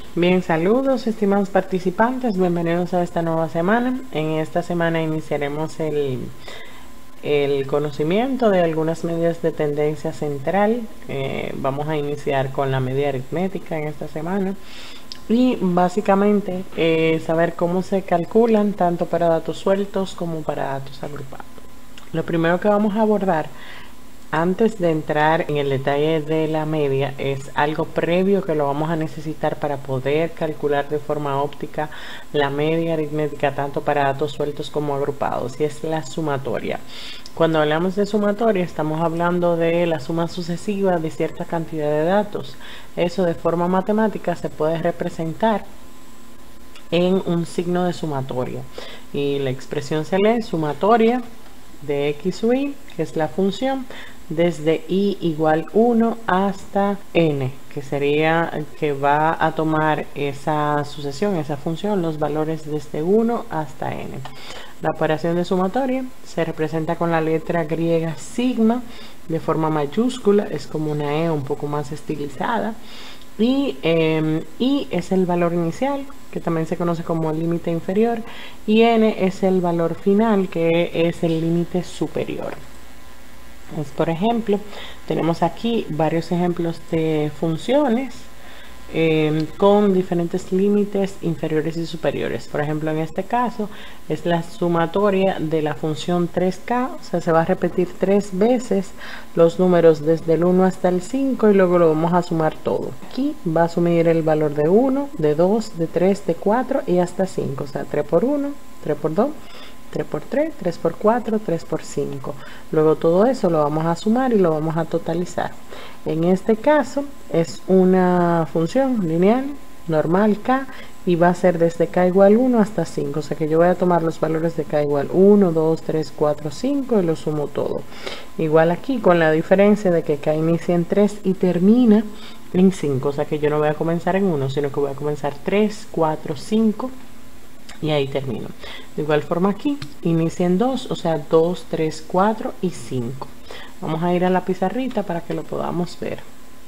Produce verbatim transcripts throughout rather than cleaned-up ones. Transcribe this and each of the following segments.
Bien, saludos estimados participantes, bienvenidos a esta nueva semana. En esta semana iniciaremos el, el conocimiento de algunas medidas de tendencia central. Eh, vamos a iniciar con la media aritmética en esta semana y básicamente eh, saber cómo se calculan tanto para datos sueltos como para datos agrupados. Lo primero que vamos a abordar antes de entrar en el detalle de la media es algo previo que lo vamos a necesitar para poder calcular de forma óptica la media aritmética tanto para datos sueltos como agrupados, y es la sumatoria. Cuando hablamos de sumatoria estamos hablando de la suma sucesiva de cierta cantidad de datos. Eso de forma matemática se puede representar en un signo de sumatoria y la expresión se lee sumatoria de x o y, que es la función, desde i igual uno hasta n, que sería que va a tomar esa sucesión, esa función, los valores desde uno hasta n. La operación de sumatoria se representa con la letra griega sigma de forma mayúscula, es como una e un poco más estilizada, y eh, i es el valor inicial, que también se conoce como el límite inferior, y n es el valor final, que es el límite superior. Pues, por ejemplo, tenemos aquí varios ejemplos de funciones eh, con diferentes límites inferiores y superiores. Por ejemplo, en este caso es la sumatoria de la función tres k, o sea, se va a repetir tres veces los números desde el uno hasta el cinco y luego lo vamos a sumar todo. Aquí va a asumir el valor de uno, de dos, de tres, de cuatro y hasta cinco, o sea, tres por uno, tres por dos, tres por tres, tres por cuatro, tres por cinco. Luego todo eso lo vamos a sumar y lo vamos a totalizar. En este caso es una función lineal normal k y va a ser desde k igual uno hasta cinco. O sea que yo voy a tomar los valores de k igual uno, dos, tres, cuatro, cinco y lo sumo todo. Igual aquí con la diferencia de que k inicia en tres y termina en cinco. O sea que yo no voy a comenzar en uno, sino que voy a comenzar tres, cuatro, cinco. Y ahí termino. De igual forma aquí inicia en dos, o sea dos, tres, cuatro y cinco. Vamos a ir a la pizarrita para que lo podamos ver.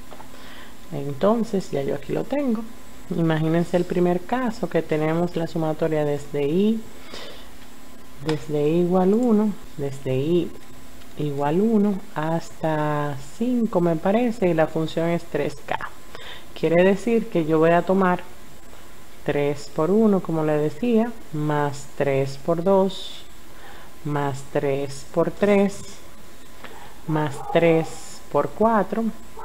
Entonces ya yo aquí lo tengo. Imagínense el primer caso, que tenemos la sumatoria desde i desde i igual uno, desde i igual uno hasta cinco me parece, y la función es tres k. Quiere decir que yo voy a tomar tres por uno, como le decía, más tres por dos, más tres por tres, más tres por cuatro,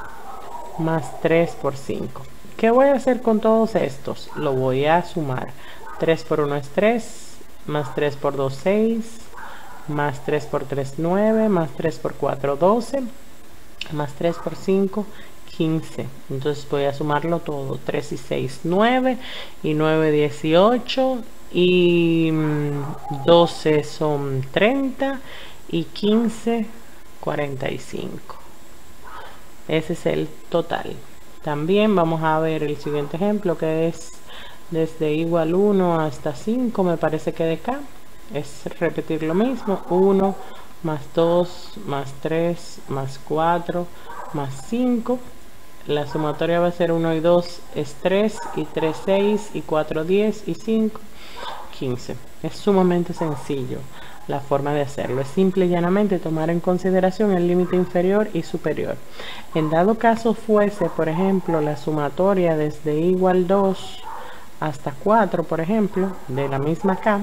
más tres por cinco. ¿Qué voy a hacer con todos estos? Lo voy a sumar. tres por uno es tres, más tres por dos, seis, más tres por tres, nueve, más tres por cuatro, doce, más tres por cinco, quince. Entonces voy a sumarlo todo. tres y seis, nueve, y nueve, dieciocho, y doce son treinta, y quince, cuarenta y cinco. Ese es el total. También vamos a ver el siguiente ejemplo, que es desde igual uno hasta cinco, me parece que de acá es repetir lo mismo. uno más dos más tres más cuatro más cinco. La sumatoria va a ser uno y dos es tres, y tres, seis, y cuatro, diez, y cinco, quince. Es sumamente sencillo la forma de hacerlo. Es simple y llanamente tomar en consideración el límite inferior y superior. En dado caso fuese, por ejemplo, la sumatoria desde i igual dos hasta cuatro, por ejemplo, de la misma k,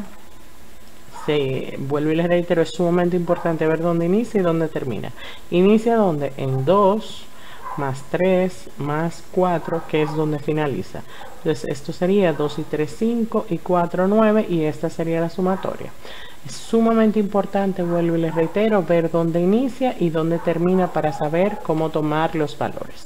se vuelvo y les reitero, es sumamente importante ver dónde inicia y dónde termina. Inicia donde, en dos más tres más cuatro, que es donde finaliza. Entonces esto sería dos y tres, cinco, y cuatro, nueve, y esta sería la sumatoria. Es sumamente importante, vuelvo y les reitero, ver dónde inicia y dónde termina para saber cómo tomar los valores.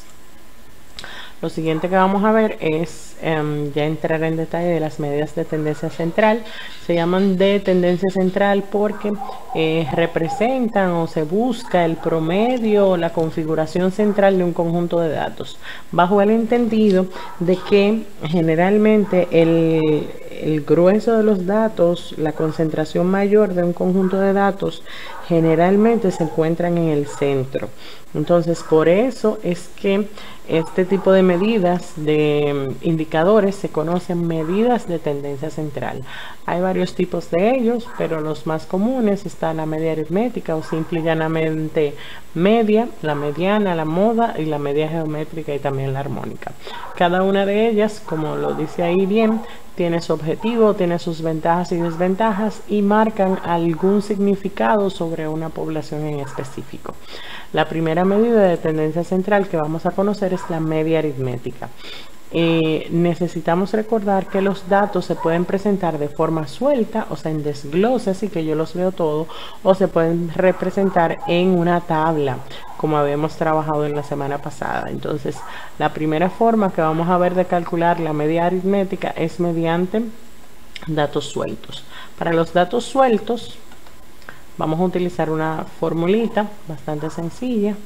Lo siguiente que vamos a ver es um, ya entrar en detalle de las medidas de tendencia central. Se llaman de tendencia central porque eh, representan o se busca el promedio o la configuración central de un conjunto de datos, bajo el entendido de que generalmente el, el grueso de los datos, la concentración mayor de un conjunto de datos, generalmente se encuentran en el centro. Entonces, por eso es que este tipo de medidas de indicadores se conocen medidas de tendencia central. Hay varios tipos de ellos, pero los más comunes están la media aritmética o simple y llanamente media, la mediana, la moda y la media geométrica y también la armónica. Cada una de ellas, como lo dice ahí bien, tiene su objetivo, tiene sus ventajas y desventajas y marcan algún significado sobre una población en específico. La primera medida de tendencia central que vamos a conocer es la media aritmética. Eh, necesitamos recordar que los datos se pueden presentar de forma suelta, o sea, en desglose, así que yo los veo todo, o se pueden representar en una tabla, como habíamos trabajado en la semana pasada. Entonces, la primera forma que vamos a ver de calcular la media aritmética es mediante datos sueltos. Para los datos sueltos, vamos a utilizar una formulita bastante sencilla,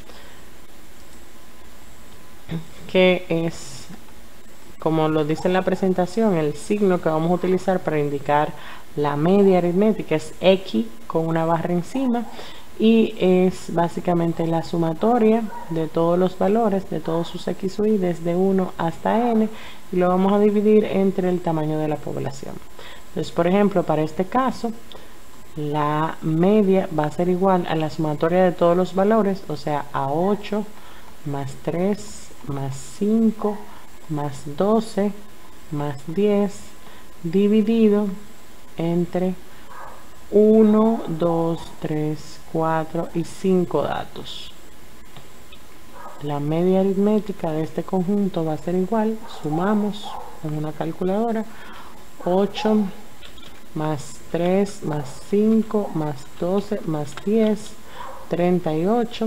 que es, como lo dice en la presentación, el signo que vamos a utilizar para indicar la media aritmética es X con una barra encima, y es básicamente la sumatoria de todos los valores, de todos sus X o Y, desde uno hasta N, y lo vamos a dividir entre el tamaño de la población. Entonces, por ejemplo, para este caso, la media va a ser igual a la sumatoria de todos los valores, o sea, a ocho más tres más cinco más doce más diez dividido entre uno, dos, tres, cuatro y cinco datos. La media aritmética de este conjunto va a ser igual, sumamos con una calculadora, ocho más tres más cinco más doce más diez, treinta y ocho,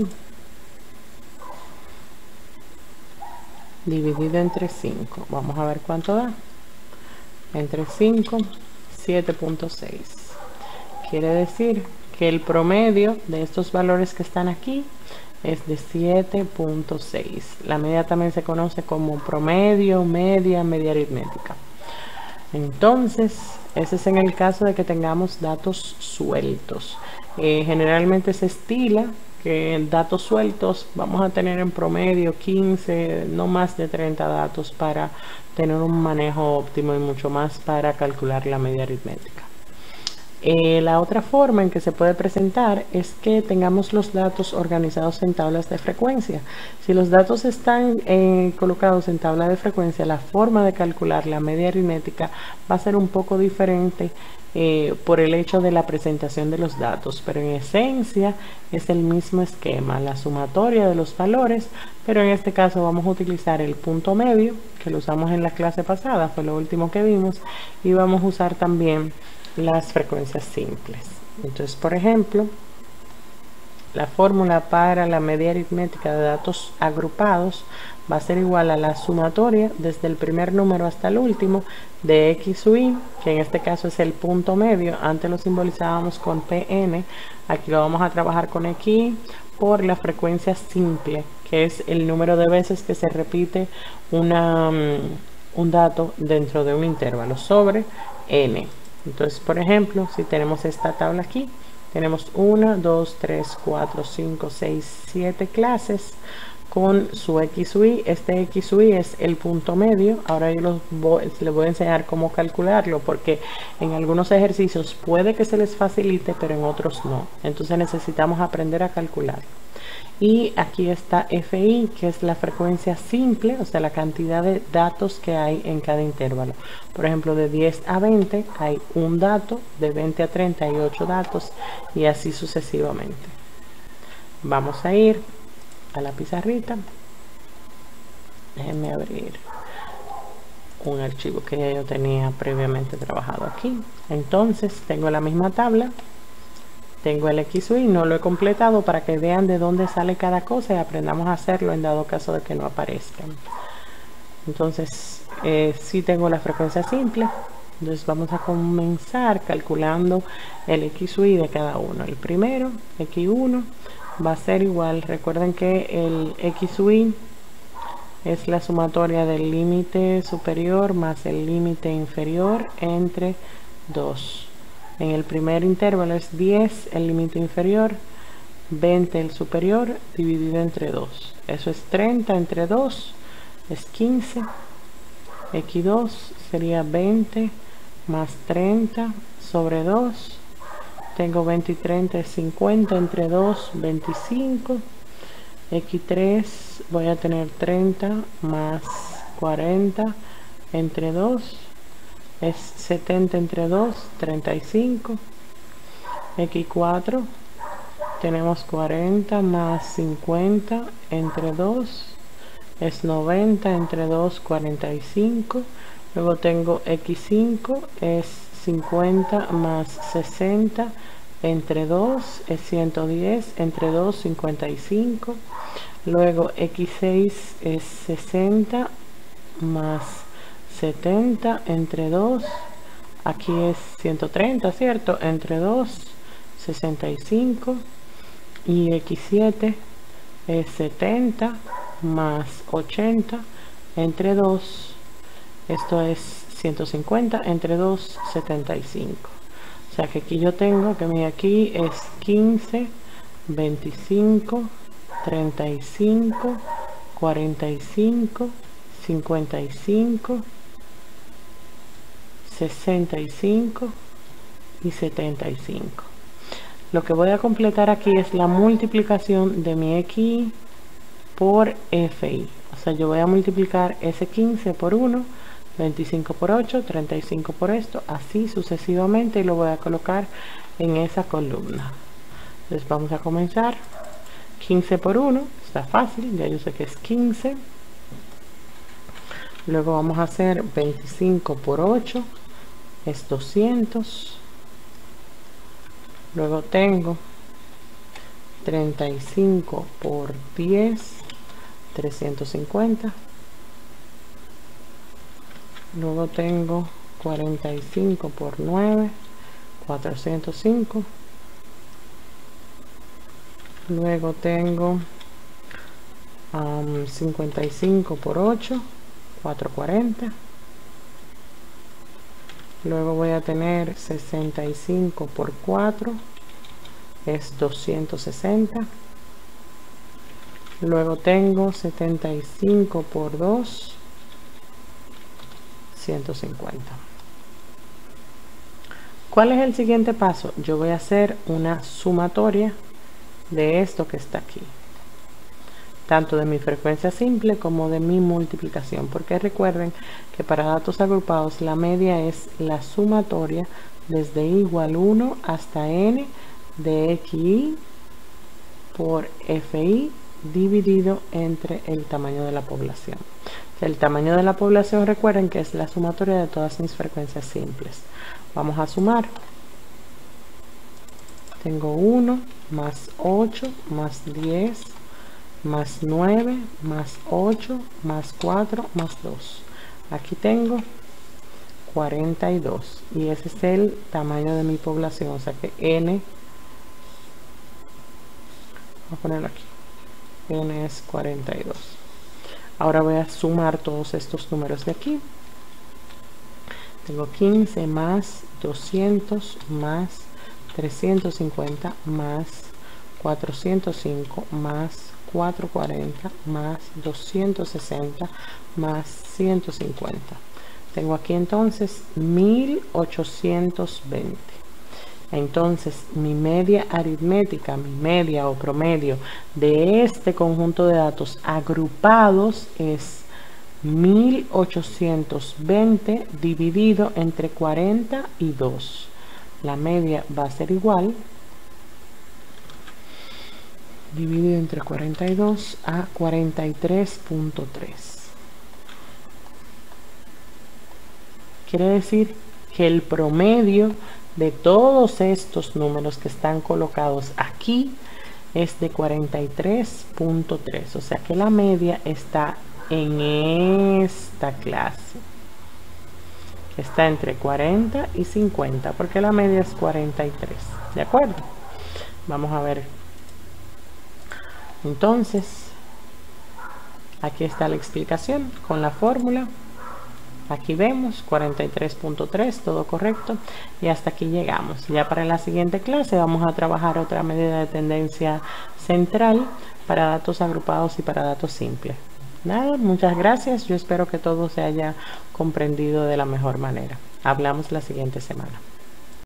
dividido entre cinco. Vamos a ver cuánto da. Entre cinco, siete punto seis. Quiere decir que el promedio de estos valores que están aquí es de siete punto seis. La media también se conoce como promedio, media, media aritmética. Entonces, ese es en el caso de que tengamos datos sueltos. Eh, generalmente se estila que en datos sueltos vamos a tener en promedio quince, no más de treinta datos para tener un manejo óptimo y mucho más para calcular la media aritmética. Eh, la otra forma en que se puede presentar es que tengamos los datos organizados en tablas de frecuencia. Si los datos están eh, colocados en tabla de frecuencia, la forma de calcular la media aritmética va a ser un poco diferente eh, por el hecho de la presentación de los datos, pero en esencia es el mismo esquema, la sumatoria de los valores, pero en este caso vamos a utilizar el punto medio, que lo usamos en la clase pasada, fue lo último que vimos, y vamos a usar también las frecuencias simples. Entonces, por ejemplo, la fórmula para la media aritmética de datos agrupados va a ser igual a la sumatoria desde el primer número hasta el último de X o Y, que en este caso es el punto medio. Antes lo simbolizábamos con P N, aquí lo vamos a trabajar con X, por la frecuencia simple, que es el número de veces que se repite una, un dato dentro de un intervalo, sobre N. Entonces, por ejemplo, si tenemos esta tabla aquí, tenemos uno, dos, tres, cuatro, cinco, seis, siete clases con su X o Y. Este X o Y es el punto medio. Ahora yo los voy, les voy a enseñar cómo calcularlo, porque en algunos ejercicios puede que se les facilite, pero en otros no. Entonces necesitamos aprender a calcular. Y aquí está F I, que es la frecuencia simple, o sea, la cantidad de datos que hay en cada intervalo. Por ejemplo, de diez a veinte hay un dato, de veinte a treinta hay ocho datos, y así sucesivamente. Vamos a ir a la pizarrita. Déjenme abrir un archivo que ya yo tenía previamente trabajado aquí. Entonces, tengo la misma tabla. Tengo el X o Y, no lo he completado para que vean de dónde sale cada cosa y aprendamos a hacerlo en dado caso de que no aparezcan. Entonces, eh, sí tengo la frecuencia simple. Entonces vamos a comenzar calculando el X o Y de cada uno. El primero, X uno, va a ser igual. Recuerden que el X o Y es la sumatoria del límite superior más el límite inferior entre dos. En el primer intervalo es diez el límite inferior, veinte el superior, dividido entre dos. Eso es treinta entre dos, es quince. equis dos sería veinte más treinta sobre dos. Tengo veinte y treinta es cincuenta entre dos, veinticinco. equis tres voy a tener treinta más cuarenta entre dos. Es setenta entre dos, treinta y cinco. equis cuatro tenemos cuarenta más cincuenta entre dos. Es noventa entre dos, cuarenta y cinco. Luego tengo equis cinco, es cincuenta más sesenta entre dos, es ciento diez entre dos, cincuenta y cinco. Luego equis seis es sesenta más setenta entre dos, aquí es ciento treinta, ¿cierto? Entre dos, sesenta y cinco. Y equis siete es setenta más ochenta entre dos, esto es ciento cincuenta entre dos, setenta y cinco. O sea que aquí yo tengo que mi aquí es quince, veinticinco, treinta y cinco, cuarenta y cinco, cincuenta y cinco, sesenta y cinco y setenta y cinco. Lo que voy a completar aquí es la multiplicación de mi equis por efi. O sea, yo voy a multiplicar ese quince por uno, veinticinco por ocho, treinta y cinco por esto, así sucesivamente, y lo voy a colocar en esa columna. Entonces vamos a comenzar. quince por uno, está fácil, ya yo sé que es quince. Luego vamos a hacer veinticinco por ocho, es doscientos. Luego tengo treinta y cinco por diez, trescientos cincuenta. Luego tengo cuarenta y cinco por nueve, cuatrocientos cinco. Luego tengo um, cincuenta y cinco por ocho, cuatrocientos cuarenta. Luego voy a tener sesenta y cinco por cuatro, es doscientos sesenta. Luego tengo setenta y cinco por dos, ciento cincuenta. ¿Cuál es el siguiente paso? Yo voy a hacer una sumatoria de esto que está aquí, tanto de mi frecuencia simple como de mi multiplicación, porque recuerden que para datos agrupados la media es la sumatoria desde igual uno hasta n de equis por efi dividido entre el tamaño de la población. El tamaño de la población, recuerden que es la sumatoria de todas mis frecuencias simples. Vamos a sumar. Tengo uno más ocho más diez más nueve más ocho más cuatro más dos. Aquí tengo cuarenta y dos, y ese es el tamaño de mi población, o sea que n, voy a ponerlo aquí, n es cuarenta y dos. Ahora voy a sumar todos estos números de aquí. Tengo quince más doscientos más trescientos cincuenta más cuatrocientos cinco más cuatrocientos cuarenta más doscientos sesenta más ciento cincuenta. Tengo aquí entonces mil ochocientos veinte. Entonces mi media aritmética, mi media o promedio de este conjunto de datos agrupados es mil ochocientos veinte dividido entre cuarenta y dos. La media va a ser igual, dividido entre cuarenta y dos, a cuarenta y tres punto tres. Quiere decir que el promedio de todos estos números que están colocados aquí es de cuarenta y tres punto tres. O sea que la media está en esta clase. Está entre cuarenta y cincuenta, porque la media es cuarenta y tres. ¿De acuerdo? Vamos a ver. Entonces, aquí está la explicación con la fórmula. Aquí vemos cuarenta y tres punto tres, todo correcto, y hasta aquí llegamos. Ya para la siguiente clase vamos a trabajar otra medida de tendencia central para datos agrupados y para datos simples. Nada, muchas gracias. Yo espero que todo se haya comprendido de la mejor manera. Hablamos la siguiente semana.